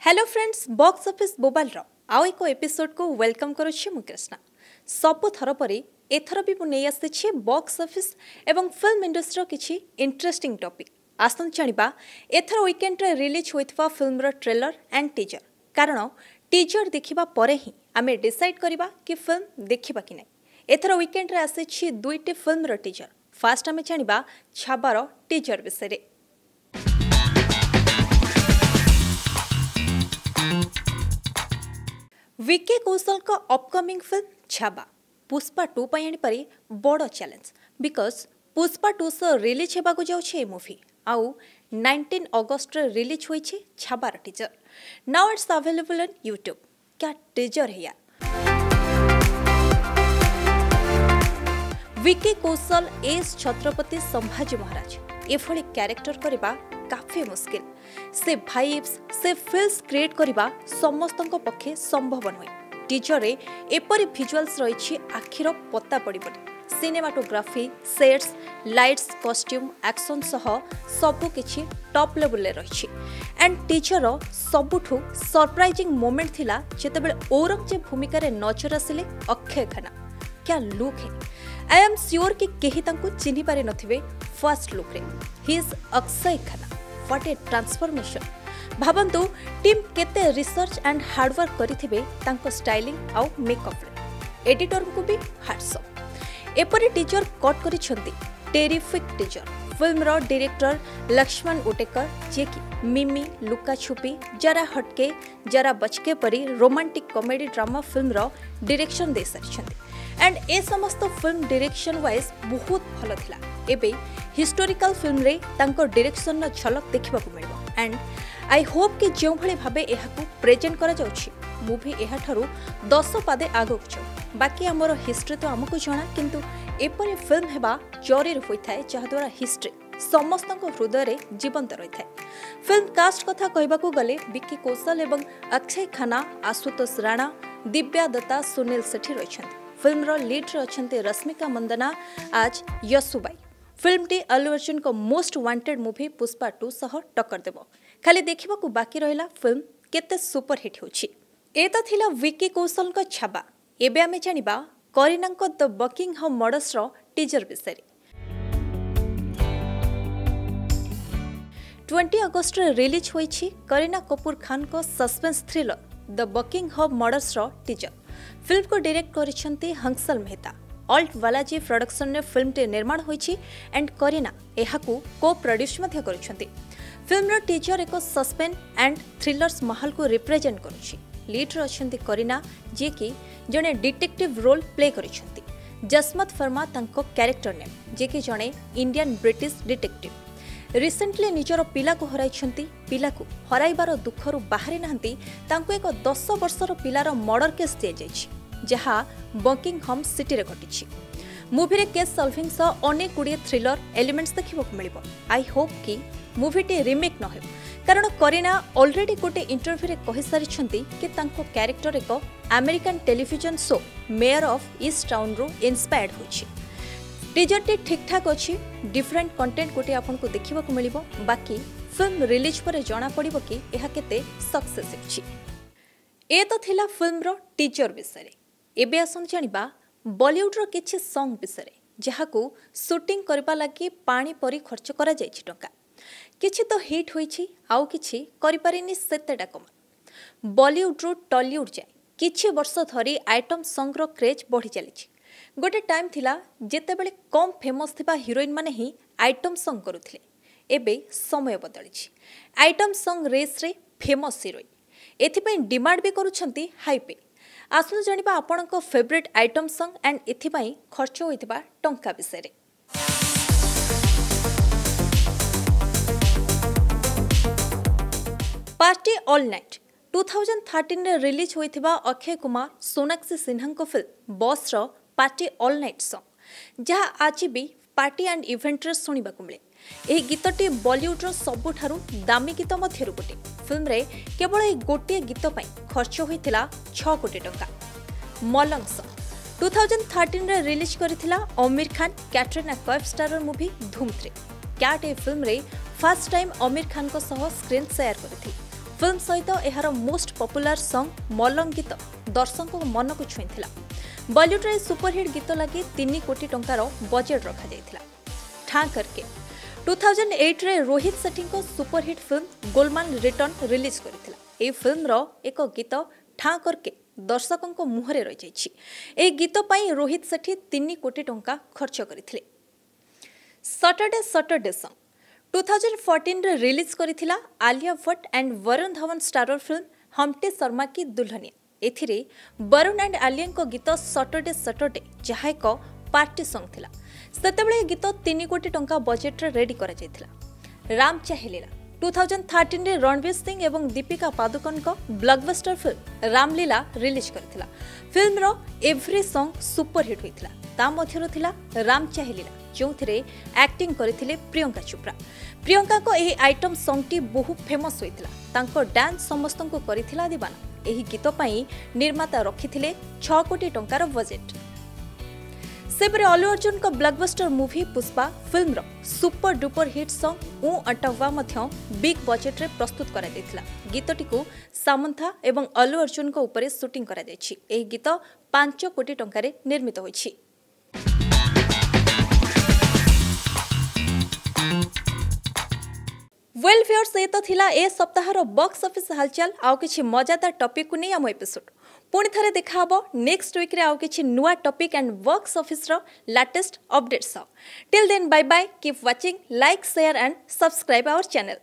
Hello friends box office बोबाल आउ एक एपिसोड को वेलकम करुच्छे मु कृष्णा। सबु थर परी एथर भी मुझे आसी बॉक्स ऑफिस एवं फिल्म इंडस्ट्री किछि इंटरेस्टिंग टॉपिक। आसन जानिबा एथर वीकेंड रे रिलीज होइथवा फिल्म रो ट्रेलर एंड टीजर, कारण टीजर देखिबा परे ही आमे डिसाइड करिबा कि फिल्म देखिबा कि नै। एथर वीकेंड रे आसी दुईटी फिल्म रो टीजर। फास्ट आमे जानिबा छाबार टीजर विषय। विके कौशल का अपकमिंग फिल्म छाबा पुष्पा 2 पारी बड़ चैलेंज बिकॉज पुष्पा 2 से रिलीज होगा जाऊे मूवी आउ 19 अगस्त रे रिलीज होइछे छाबार teaser. Now it's available on YouTube. क्या टीजर है यार। विके कौशल एस छत्रपति संभाजी महाराज एभली कैरेक्टर करबा काफी मुश्किल। से भाइब्स से फील्स क्रिएट करबा समस्तंको पक्षे संभव नय। टीजर रे एपरि विजुअल्स रहिछि आखिर पत्ता पड़िबनि। Cinematography, sets, lights, costume, action सह सबु किछि टॉप लेवल रे रहिछि। एंड टीजर रो सबुठु सरप्राइजिंग मोमेंट थिला जेतेबेले औरंगजेब भूमिका रे नजर आसिले अक्षय खन्ना। क्या लुक है। आई एम श्योर कि केही तांको चिन्हि पारि नथिबे फर्स्ट लुक रे। He is Akshaye Khanna. What a transformation. भावंतु टीम केते रिसर्च एंड हार्डवर्क करिथिबे तांको स्टाइलिंग आउ मेकअप रे। एडिटर को भी हैट्स ऑफ। एपरि टीजर कट करिसंती टेरिफिक टीजर। फिल्म रो डायरेक्टर लक्ष्मण उटेकर जे कि मिमी, लुका छुपी, जरा हटके जरा बचके परी रोमांटिक कॉमेडी ड्रामा फिल्म रो डायरेक्शन दे सारिछंती। एंड ए समस्त फिल्म डायरेक्शन वाइज बहुत भलो थिला। एबे हिस्टोरिकल फिल्म रे तांको डायरेक्शन नो झलक देखिबा को मिलबो। एंड आई होप कि जो भली भाबे एहाकू प्रेजेंट करा जाउछि मूवी एहा ठारू 10 पादे आगक छ। बाकी हमर हिस्ट्री तो हमकु जणा, किंतु एपरि फिल्म हेबा जरूर होइथाय जहा द्वारा हिस्ट्री समस्तको हृदय रे जीवंत रहिथाय। फिल्म कास्ट कथा कहबा को गले विक्की कौशल एवं अक्षय खन्ना, आशुतोष राणा, दिव्या दत्ता, सुनील सेठी रहिछन्ति। फिल्म रो लीड रे अछन्ते रश्मिका मंदना आज यसुबाई। फिल्म टी अल्लू अर्जुन को मोस्ट वांटेड मूवी पुष्पा 2 सह टक्कर देबो। खाली देखिबा को बाकी रहिला फिल्म केते सुपर हिट होछि। ए तो थिला विक्की कौशल को छाबा। एबे आमे जानिबा करीना को द बकिंगहम मर्डर्स रो टीजर विषय। 20 अगस्त रे रिलीज होइछि करीना कपूर खान को suspense thriller the Buckingham murders रो टीजर। फिल्म को डायरेक्ट करिसंती हंसल मेहता। ऑल्ट बालाजी प्रोडक्शन ने फिल्म टे निर्माण होइछि एंड करीना एहाकू को प्रोड्यूस मध्य करिसंती। फिल्म रो टीजर एक सस्पेंस एंड थ्रिलर्स महल को रिप्रेजेंट करुछि। लीड रो अछंती करीना जे कि जने डिटेक्टिव रोल प्ले करिसंती। जसमत फर्मा तांको कैरेक्टर नेम जे कि जने इंडियन ब्रिटिश डिटेक्टिव। रिसेंटली निजर पिला को हराइछंती। पिला को हराइबार दुखरु बाहरी नाहंती तांको एक 10 वर्षर पिलार मर्डर केस दिया जाइछि जहा बकिंगहम सिटी रे घटिछि। मूवी रे केस सॉल्विंग स अनेक गुडी थ्रिलर एलिमेंट्स देखिबो मिलिबो। आई होप कि मूवी टे रिमेक न हो, कारण करीना ऑलरेडी गोटे इंटरव्यू रे कहि सारिछंती कि तांको कैरेक्टर एक American television show Mare of Easttown रो इंस्पायर्ड होछि। टीजर टे ठीक ठाक अछि। डिफरेंट कंटेंट गोटे आपन को देखिबो मिलिबो। बाकी फिल्म रिलीज पर जाना पड़िबो कि एहा केते सक्सेस अछि। ए तो थिला फिल्म रो टीजर विषय। एबे आसन जानिबा बॉलीवुड रो किछि सॉन्ग विषय जहाकू शूटिंग करबा लागि पानी परी खर्च करा जायछि टका। किछि तो हिट होइछि आउ किछि करि परिनि सेतेटा कम। बॉलीवुड रो टॉलीवुड जाय किछि वर्ष धरी आइटम सॉन्ग रो क्रेज बढ़ी चलिछि। गोटे टाइम थिला जेतेबेले कम फेमस थिबा हीरोइन माने ही आइटम सॉन्ग करूथिले। एबे समय बदलिछि। आइटम सॉन्ग रेस रे फेमस हीरोइन एथिपई डिमांड भी करूछंती हाई पे। आसनु जानिबा आपनको फेवरेट आइटम सॉन्ग एंड एथिपई खर्च होइतबा टंका विषय रे। पार्टी ऑल नाइट 2013 रे रिलीज होइतबा अक्षय कुमार, सोनाक्षी सिन्हा को फिल्म बॉस रो पार्टी ऑल नाइट सॉन्ग जहा आज भी पार्टी एंड इवेंट रे सुनिबा को मिले। एही गीतटी बॉलीवुड रो सबुठारु दामी गीत मध्यरु गोटे। फिल्म रे केवल ए गोटे गीत पई खर्च होइतिला 6 कोटी टका। मलंग सॉन्ग 2013 रे रिलीज करिथिला आमिर खान, कैटरीना कैफ स्टारर मूवी धूम 3। कैट ए फिल्म रे फर्स्ट टाइम आमिर खान को सह स्क्रीन शेयर करथि। फिल्म सहित एहार मोस्ट पॉपुलर सॉन्ग मलंग गीत दर्शक मन को छुईला। बॉलीवुड रे सुपरहिट गीत लगी 3 कोटी टंकार बजेट रखा जायथिला। ठां करके 2008 रे रोहित सेठी को superhit film Golmaal return release करथिला। ए फिल्म रो एक गीत ठां करके दर्शकों मुहरे रही जाइछि। ए गीत पई रोहित सेठी 3 कोटी टंका खर्च करथिले। सैटरडे सॉन्ग 2014 रे रिलीज करथिला Alia Bhatt and Varun Dhawan starrer film Humpty Sharma ki Dulhania. एथिरे वरुण एंड आलिया को गीत सैटरडे जहा एक पार्टी सॉन्ग थिला। सेतेबेले गीत 3 कोटी टंका बजेट रे रेडी करा जायथिला। राम चाहे लीला 2013 रे रणवीर सिंह एवं दीपिका पादुकोण को ब्लॉकबस्टर फिल्म रामलीला रिलीज करथिला। फिल्म रो एवरी सॉन्ग सुपरहिट होइथिला। ता मध्यरो थिला राम चाहे लीला जोथिरे एक्टिंग करथिले प्रियंका चोपड़ा। प्रियंका को एही आइटम सॉन्ग टी बहुत फेमस होइथिला। तांको डांस समस्तन को करिथिला दीवाना। एही गीत पई निर्माता रखिथिले 6 कोटी टंकार बजेट। सेपरे अल्लू अर्जुन को ब्लॉकबस्टर मूवी पुष्पा फिल्म रो super duper hit song Oo Antava मध्य बिग बजेट रे प्रस्तुत करा जायथिला। गीतटी को सामंथा एवं अल्लू अर्जुन को ऊपर शूटिंग करा जायछि। एही गीत 5 कोटी टंकारे निर्मित होइछि। वेल व्यूअर्स ये तो थिला ए सप्ताहर बॉक्स ऑफिस हालचाल आउ किछि मजादार टॉपिक को नहीं आम एपिसोड पुणी थरे देखा हबो नेक्स्ट वीक रे आउ किछि नुवा टॉपिक एंड बॉक्स ऑफिस रो latest updates. Till then bye bye, keep watching, like, share and subscribe our channel.